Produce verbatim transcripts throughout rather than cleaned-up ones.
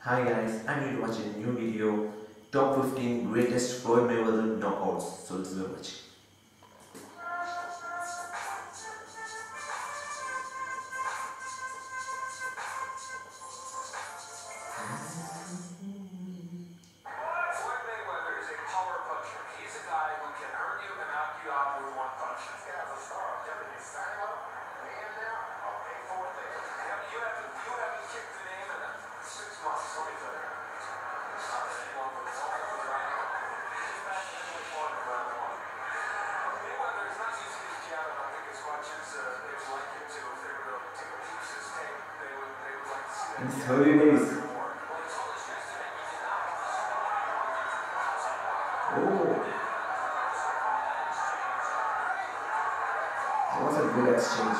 Hi guys, I'm here to watch a new video, top fifteen greatest Floyd Mayweather knockouts. So let's go watch. Floyd Mayweather is a power puncher. He's a guy who can hurt you and knock you out with one punch. This guy's a star. I'm telling you, sign him up, pay him now, I'll pay for it later. You haven't, you haven't, you haven't kicked the name in six months. Let me tell you. Not anyone would want to put around one. He's back in the point around one. Mayweather is not using his jab, I don't think, as much as uh, they would like him to. If they were to take a piece of his tape, they would, they would like to see that. It's thirty days. Oh, that was a good exchange.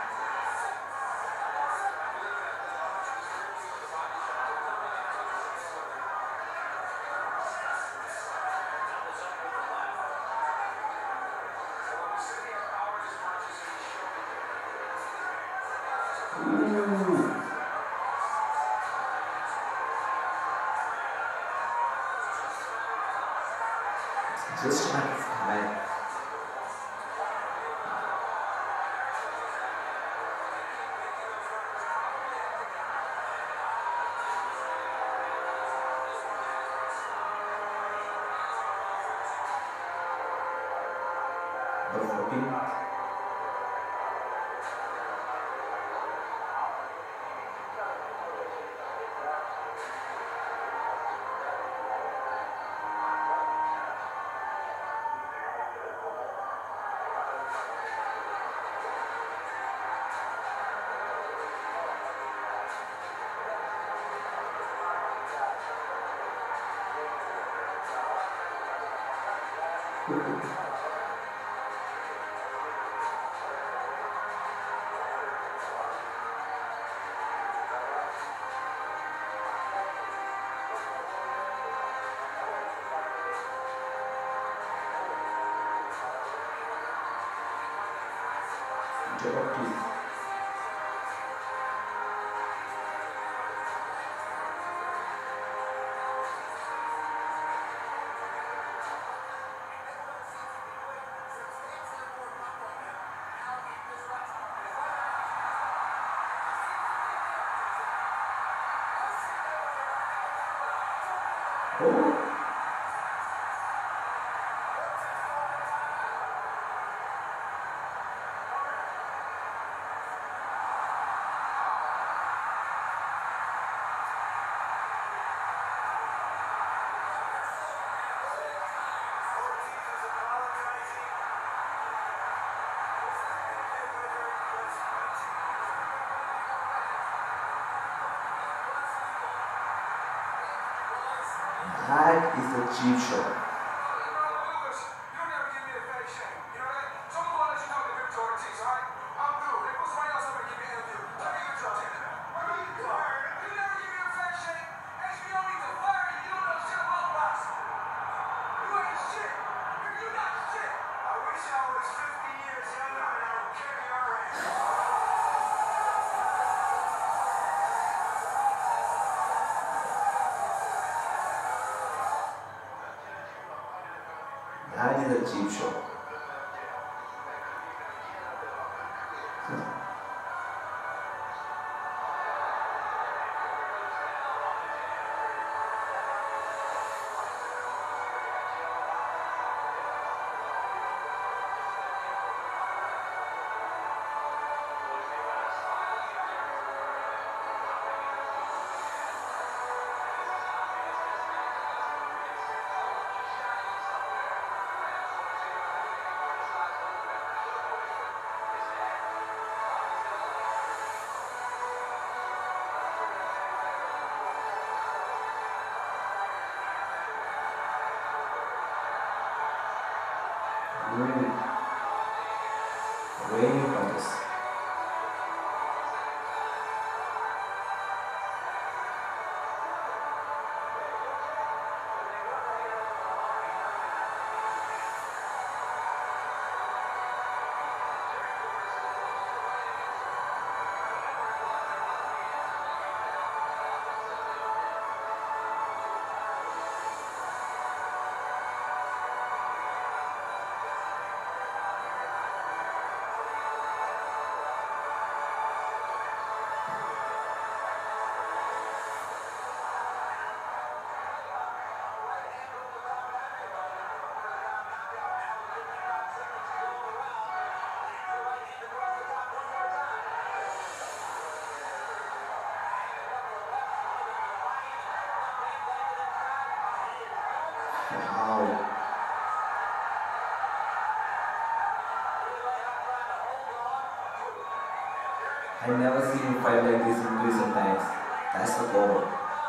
Ooh. Just like that. The fourteen. Oh. That is a cheap shot. That is a cheap shot. fight like this in recent times. That's the problem.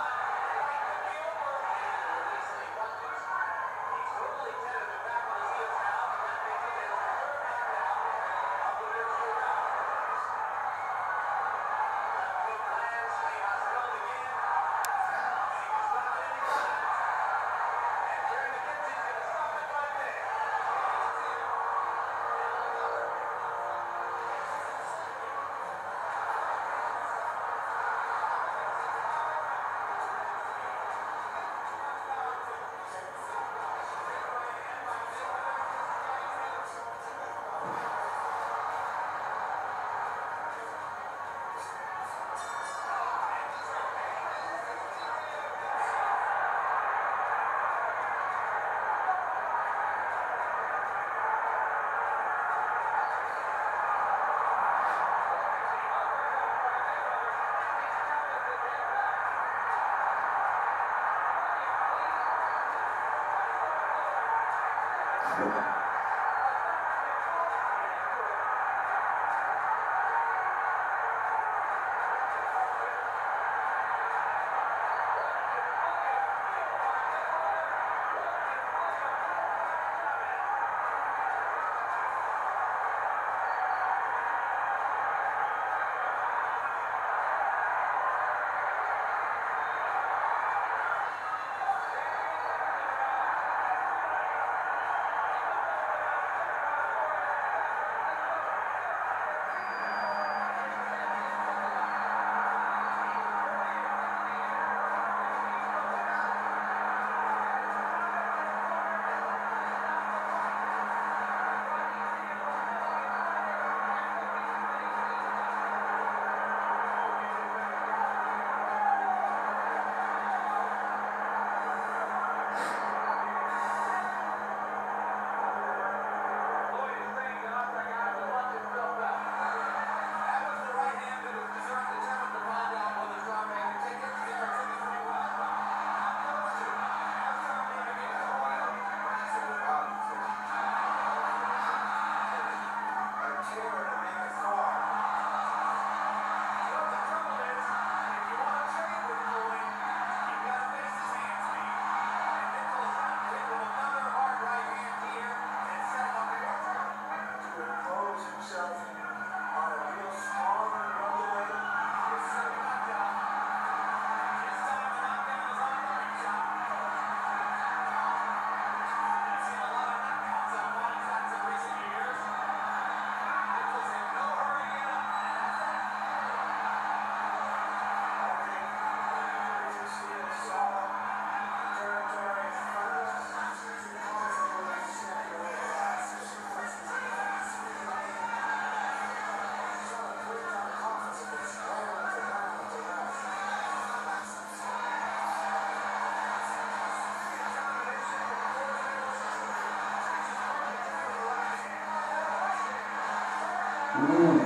Ooh.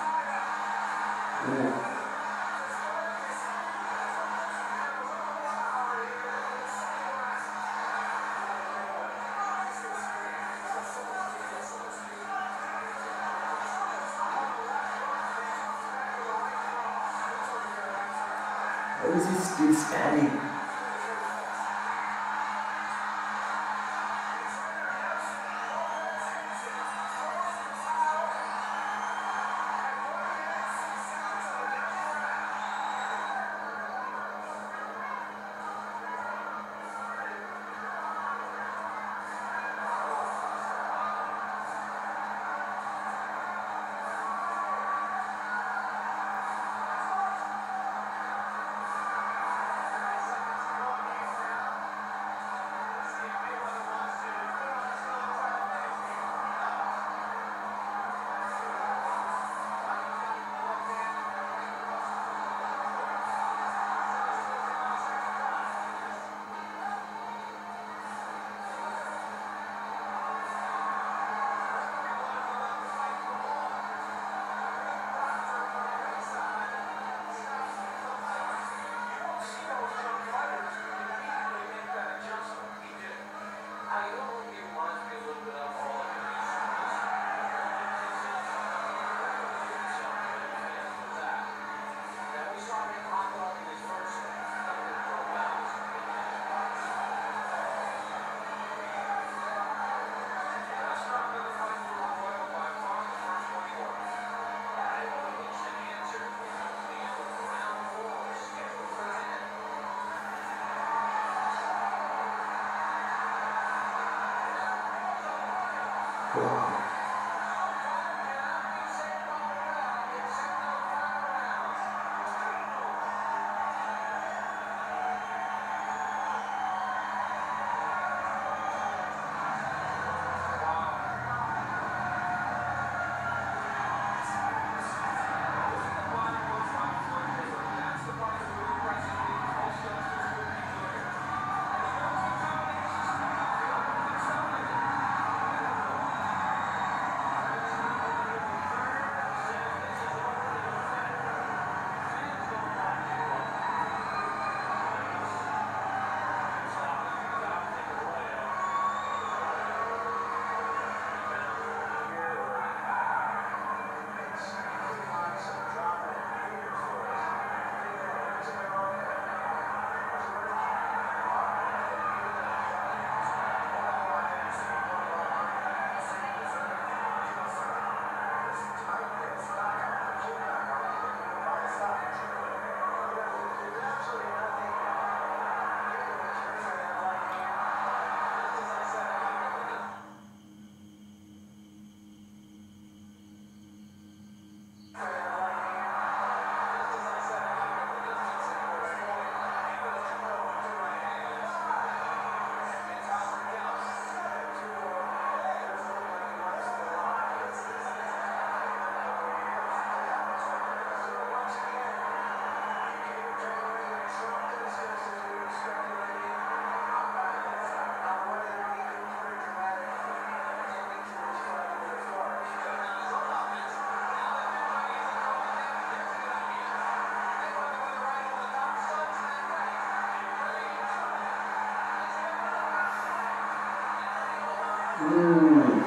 Ooh. Why is he still standing? Wow. Ooh.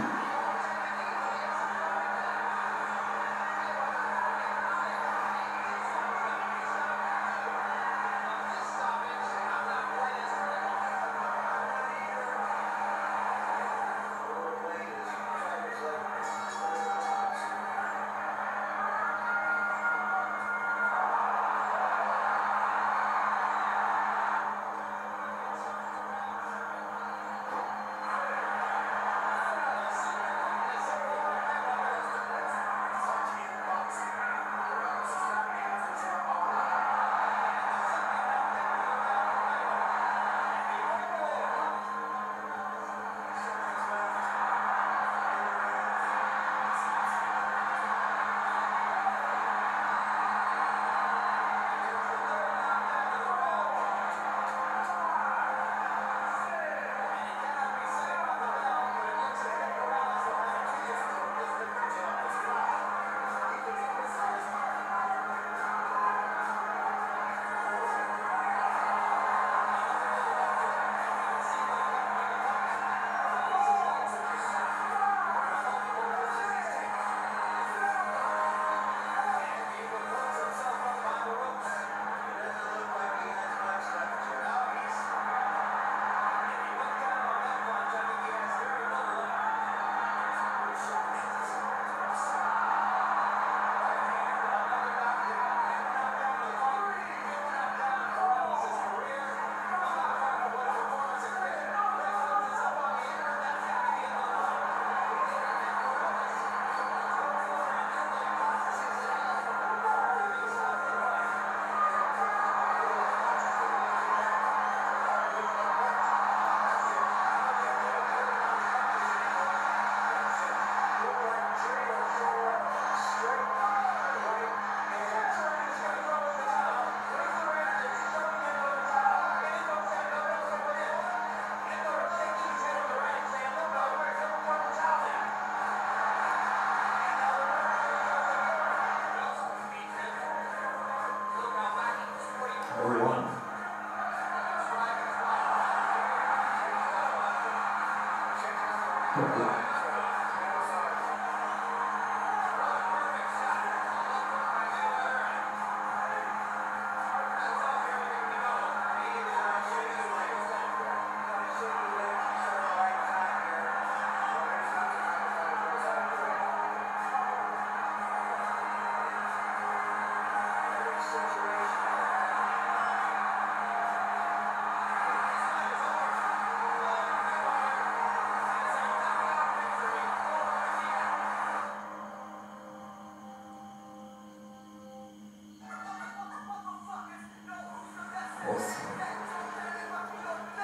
Everyone.